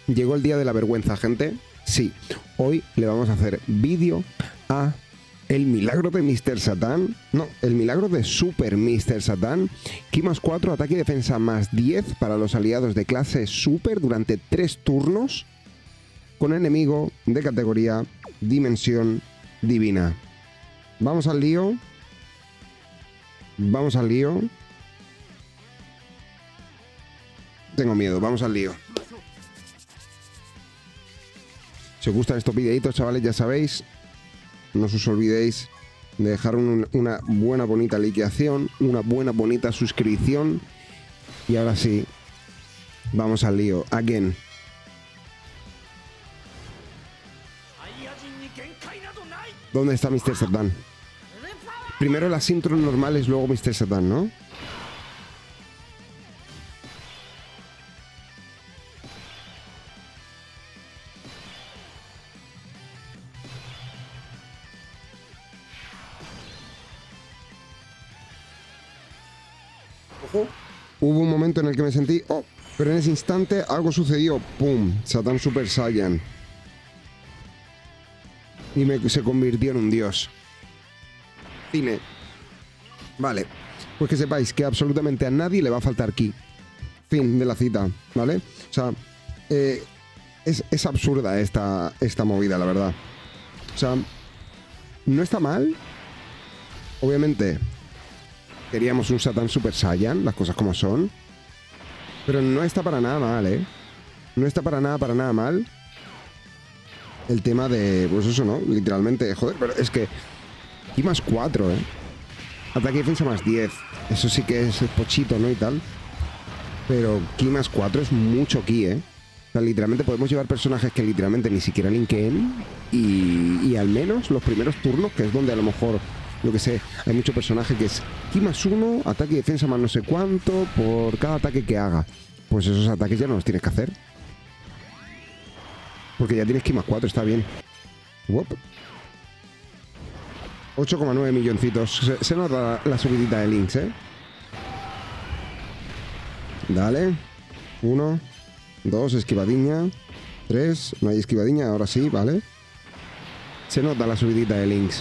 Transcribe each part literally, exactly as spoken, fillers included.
Llegó el día de la vergüenza, gente. Sí, hoy le vamos a hacer vídeo a el milagro de míster Satan. No, el milagro de Super míster Satan. Ki más cuatro, ataque y defensa más diez para los aliados de clase Super durante tres turnos. Con enemigo de categoría Dimensión Divina. Vamos al lío. Vamos al lío. Tengo miedo, vamos al lío. Si os gustan estos videitos, chavales, ya sabéis, no os olvidéis de dejar un, una buena, bonita likeación, una buena, bonita suscripción. Y ahora sí, vamos al lío. Again. ¿Dónde está míster Satan? Primero las intros normales, luego míster Satan, ¿no? Ojo. Hubo un momento en el que me sentí... Oh, pero en ese instante algo sucedió. ¡Pum! Satan Super Saiyan. Y me, se convirtió en un dios. Cine. Vale. Pues que sepáis que absolutamente a nadie le va a faltar ki. Fin de la cita, ¿vale? O sea, eh, es, es absurda esta, esta movida, la verdad. O sea, no está mal. Obviamente, queríamos un Satan Super Saiyan, las cosas como son. Pero no está para nada mal, ¿eh? No está para nada, para nada mal. El tema de... Pues eso, ¿no? Literalmente, joder, pero es que... Ki más cuatro, ¿eh? Ataque y defensa más diez. Eso sí que es pochito, ¿no? Y tal. Pero Ki más cuatro es mucho ki, ¿eh? O sea, literalmente podemos llevar personajes que literalmente ni siquiera linkeen. Y, y al menos los primeros turnos, que es donde a lo mejor... Lo que sé, hay mucho personaje que es Ki más uno, ataque y defensa más no sé cuánto por cada ataque que haga. Pues esos ataques ya no los tienes que hacer. Porque ya tienes Ki más cuatro, está bien. ocho coma nueve milloncitos. Se, se nota la, la subidita de links, ¿eh? Dale. Uno. Dos, esquivadiña. Tres. No hay esquivadiña, ahora sí, ¿vale? Se nota la subidita de links.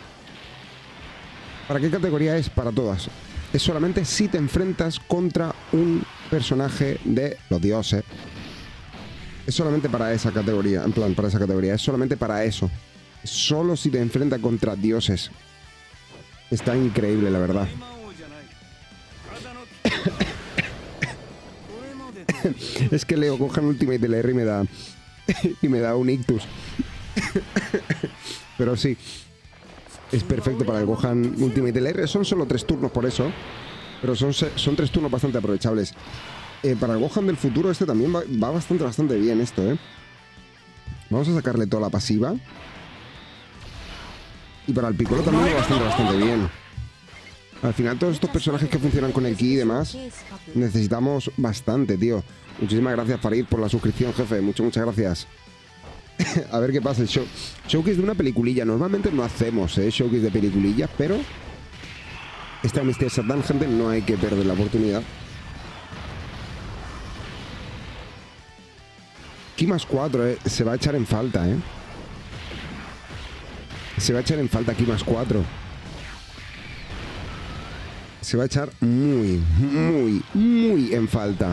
¿Para qué categoría es? Para todas. Es solamente si te enfrentas contra un personaje de los dioses. Es solamente para esa categoría. En plan, para esa categoría. Es solamente para eso. Solo si te enfrentas contra dioses. Está increíble, la verdad. Es que leo Gohan Ultimate L R y me da... y me da un ictus. Pero sí. Es perfecto para el Gohan Ultimate L R. Son solo tres turnos por eso. Pero son, son tres turnos bastante aprovechables. Eh, para el Gohan del futuro este también va, va bastante, bastante bien esto, ¿eh? Vamos a sacarle toda la pasiva. Y para el Piccolo también va bastante, bastante bien. Al final todos estos personajes que funcionan con el ki y demás necesitamos bastante, tío. Muchísimas gracias, Farid, por la suscripción, jefe. Muchas, muchas gracias. A ver qué pasa. El show, showcase de una peliculilla. Normalmente no hacemos, ¿eh? Showcase de peliculillas, pero... Esta míster Satan, gente, no hay que perder la oportunidad. Ki más cuatro, eh. Se va a echar en falta, ¿eh? Se va a echar en falta Ki más cuatro. Se va a echar muy, muy, muy en falta.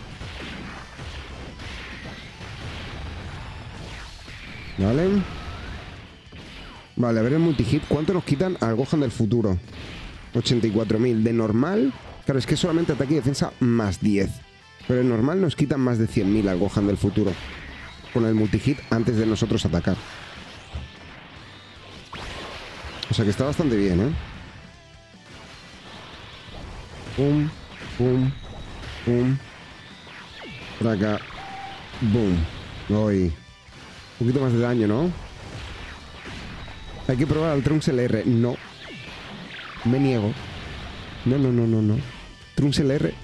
Vale. Vale, a ver el multihit. ¿Cuánto nos quitan al Gohan del futuro? ochenta y cuatro mil. De normal... Claro, es que solamente ataque y defensa más diez. Pero en normal nos quitan más de cien mil al Gohan del futuro. Con el multihit antes de nosotros atacar. O sea que está bastante bien, ¿eh? Pum, pum, pum. Por acá. Boom. Uy. Un poquito más de daño, ¿no? Hay que probar al Trunks L R. No. Me niego. No, no, no, no, no. Trunks L R.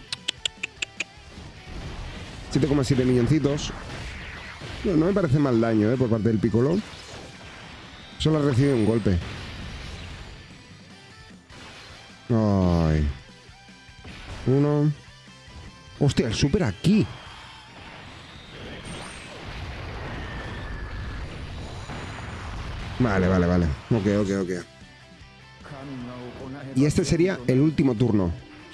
siete coma siete milloncitos. No, no me parece mal daño, ¿eh? Por parte del Piccolo. Solo ha recibido un golpe. Ay. Uno. Hostia, el super aquí. Vale, vale, vale. Ok, ok, ok. Y este sería el último turno.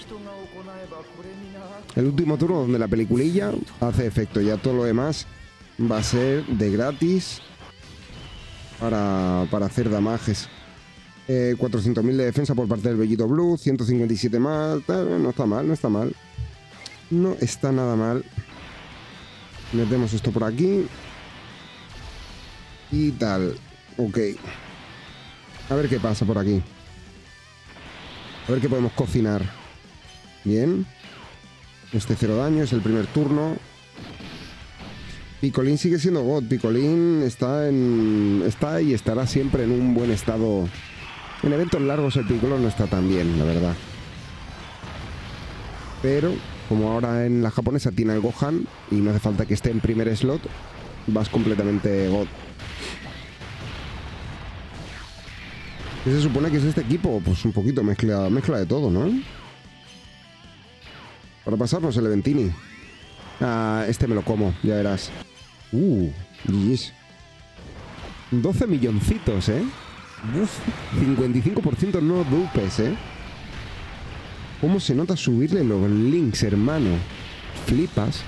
El último turno donde la peliculilla hace efecto. Ya todo lo demás va a ser de gratis para, para hacer damages. Eh, cuatrocientos mil de defensa por parte del Bellito Blue. ciento cincuenta y siete más. No está mal, no está mal. No está nada mal. Metemos esto por aquí. Y tal. Ok. A ver qué pasa por aquí. A ver qué podemos cocinar. Bien. Este cero daño, es el primer turno. Picolín sigue siendo God. Picolín está en. Está y estará siempre en un buen estado. En eventos largos el Piccolo no está tan bien, la verdad. Pero, como ahora en la japonesa tiene el Gohan y no hace falta que esté en primer slot, vas completamente God. ¿Qué se supone que es este equipo? Pues un poquito mezcla, mezcla de todo, ¿no? Para pasarnos el Eventini. Ah, este me lo como, ya verás. Uh, G G's. doce milloncitos, ¿eh? Uf, cincuenta y cinco por ciento no dupes, ¿eh? ¿Cómo se nota subirle los links, hermano? Flipas.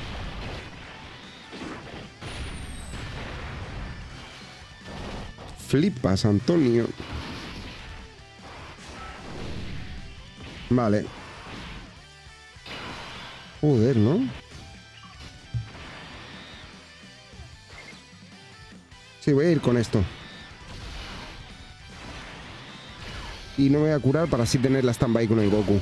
Flipas, Antonio. Vale. Joder, ¿no? Sí, voy a ir con esto. Y no me voy a curar para así tener la stand-by con el Goku.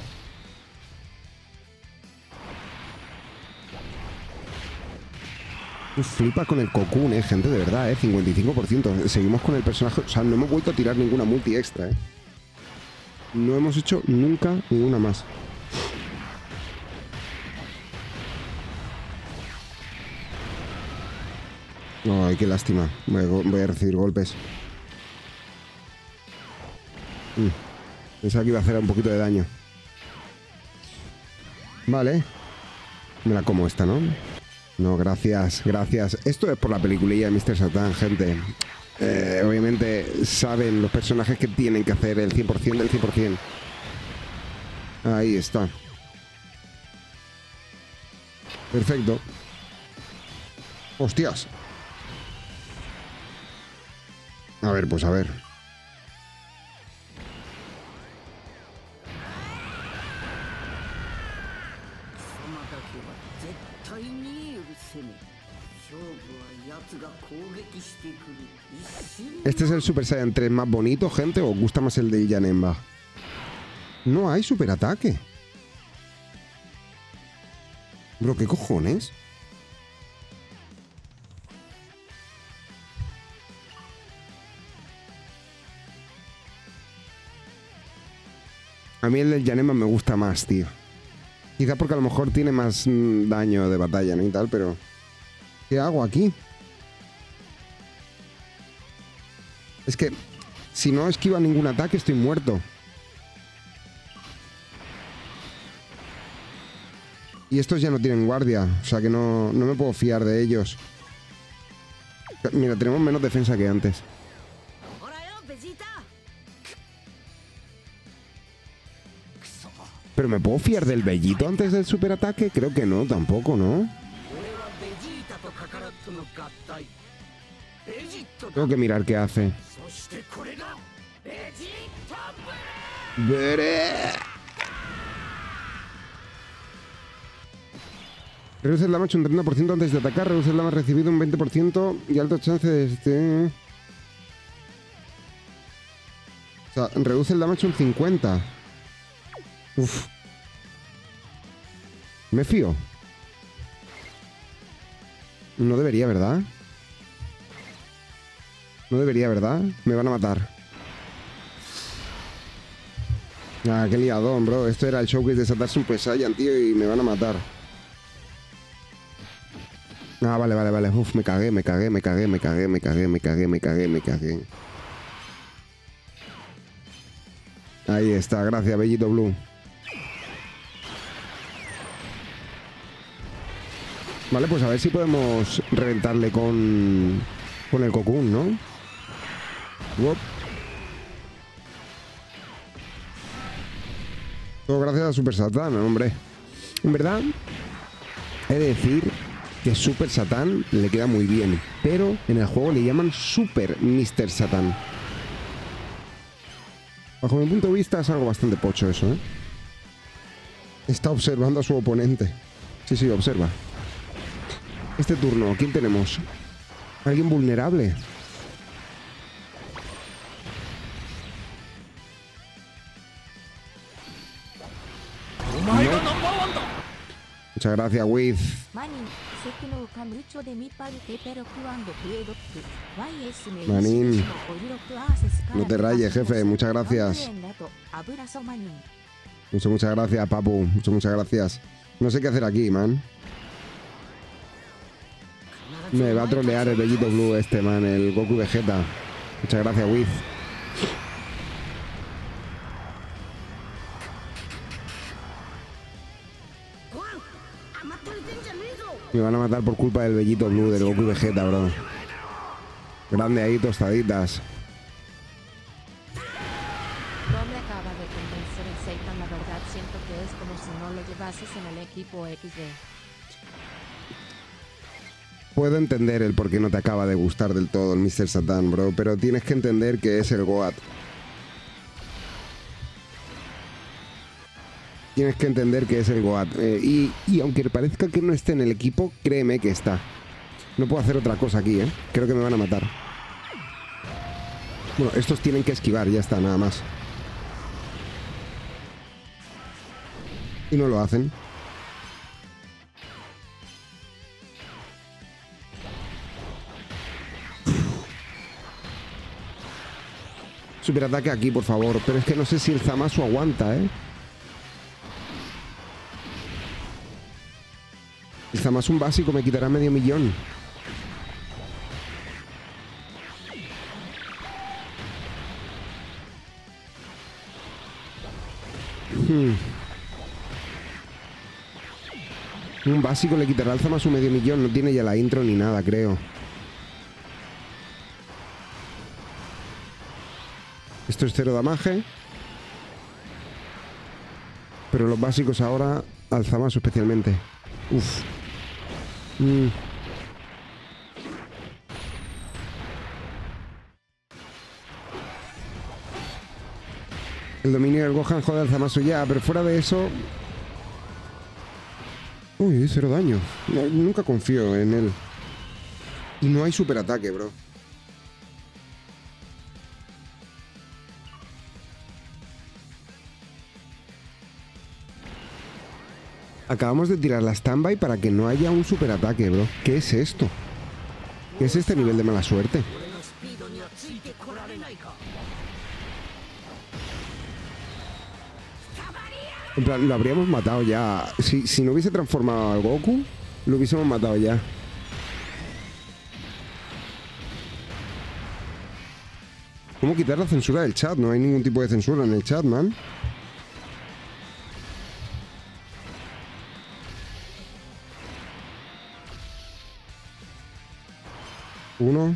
Flipa con el Cocoon, eh, gente, de verdad, eh. cincuenta y cinco por ciento. Seguimos con el personaje. O sea, no hemos vuelto a tirar ninguna multi extra, eh. No hemos hecho nunca ninguna más. Ay, qué lástima. Voy a, voy a recibir golpes. Mm. Pensaba que iba a hacer un poquito de daño. Vale. Me la como esta, ¿no? No, gracias, gracias. Esto es por la peliculilla de míster Satan, gente. Eh, obviamente saben los personajes que tienen que hacer el cien por cien del cien por cien. Ahí está. Perfecto. Hostias. A ver, pues a ver. ¿Este es el Super Saiyan tres más bonito, gente? ¿O os gusta más el de Janemba? No hay superataque. Bro, ¿qué cojones? A mí el del Janemba me gusta más, tío. Quizá porque a lo mejor tiene más mmm, daño de batalla, ¿no? Y tal, pero... ¿qué hago aquí? Es que... si no esquiva ningún ataque, estoy muerto. Y estos ya no tienen guardia. O sea que no, no me puedo fiar de ellos. Mira, tenemos menos defensa que antes. ¿Pero me puedo fiar del Bellito antes del superataque? Creo que no, tampoco, ¿no? Tengo que mirar qué hace. ¡Veré! Reduce el damage un treinta por ciento antes de atacar. Reduce el damage recibido un veinte por ciento. Y alto chance de este... O sea, reduce el damage un cincuenta por ciento. Uf. Me fío. No debería, ¿verdad? No debería, ¿verdad? Me van a matar. Ah, qué liadón, bro. Esto era el showcase de Satar Super Saiyan, tío, y me van a matar. Ah, vale, vale, vale. Uf, me cagué, me cagué, me cagué, me cagué, me cagué, me cagué, me cagué, me cagué. Ahí está, gracias, Bellito Blue. Vale, pues a ver si podemos reventarle con, con el Cocoon, ¿no? Wop. Todo gracias a Super Satán, hombre. En verdad, he de decir que Super Satán le queda muy bien, pero en el juego le llaman Super míster Satán. Bajo mi punto de vista es algo bastante pocho eso, ¿eh? Está observando a su oponente. Sí, sí, observa. Este turno, ¿quién tenemos? ¿Alguien vulnerable? No. Muchas gracias, Wiz. Manín. No te rayes, jefe. Muchas gracias. Muchas, muchas gracias, papu. Muchas, muchas gracias. No sé qué hacer aquí, man. Me va a trolear el Bellito Blue este, man. El Goku Vegeta. Muchas gracias, Wiz. Me van a matar por culpa del Bellito Blue, del Goku Vegeta, bro. Grande ahí, tostaditas. No me acaba de convencer el Seitan, la verdad siento que es como si no lo llevases en el equipo equis de. Puedo entender el por qué no te acaba de gustar del todo el míster Satán, bro, pero tienes que entender que es el Goat. Tienes que entender que es el Goat. Eh, y, y aunque parezca que no esté en el equipo, créeme que está. No puedo hacer otra cosa aquí, ¿eh? Creo que me van a matar. Bueno, estos tienen que esquivar, ya está, nada más. Y no lo hacen. Superataque aquí, por favor. Pero es que no sé si el Zamasu aguanta, ¿eh? El Zamasu básico me quitará medio millón. Hmm. Un básico le quitará al Zamasu medio millón. No tiene ya la intro ni nada, creo. Esto es cero damage. Pero los básicos ahora al Zamasu especialmente. Uf. Mm. El dominio del Gohan jode al Zamasu ya, pero fuera de eso... Uy, cero daño. No, nunca confío en él. Y no hay superataque, bro. Acabamos de tirar la standby para que no haya un superataque, bro. ¿Qué es esto? ¿Qué es este nivel de mala suerte? En plan, lo habríamos matado ya. Si, si no hubiese transformado al Goku, lo hubiésemos matado ya. ¿Cómo quitar la censura del chat? No hay ningún tipo de censura en el chat, man. Uno.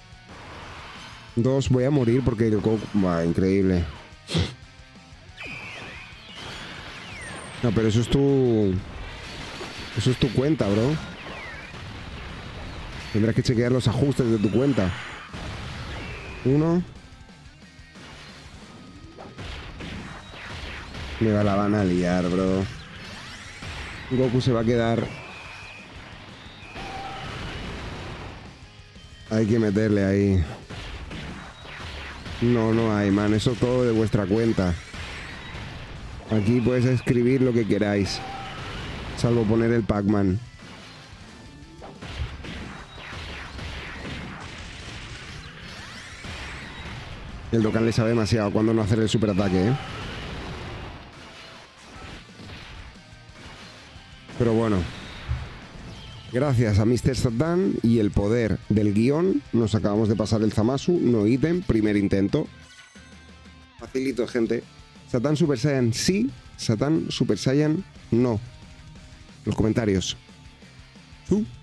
Dos. Voy a morir porque el Goku... Va, increíble. No, pero eso es tu... Eso es tu cuenta, bro. Tendrás que chequear los ajustes de tu cuenta. Uno. Me la van a liar, bro. Goku se va a quedar... Hay que meterle ahí. No, no hay, man. Eso todo de vuestra cuenta. Aquí puedes escribir lo que queráis. Salvo poner el Pac-Man. El Dokkan le sabe demasiado cuando no hacer el superataque, ¿eh? Pero bueno. Gracias a míster Satán y el poder del guión, nos acabamos de pasar el Zamasu, no ítem, primer intento. Facilito, gente. Satán Super Saiyan sí, Satán Super Saiyan no. Los comentarios. Uh.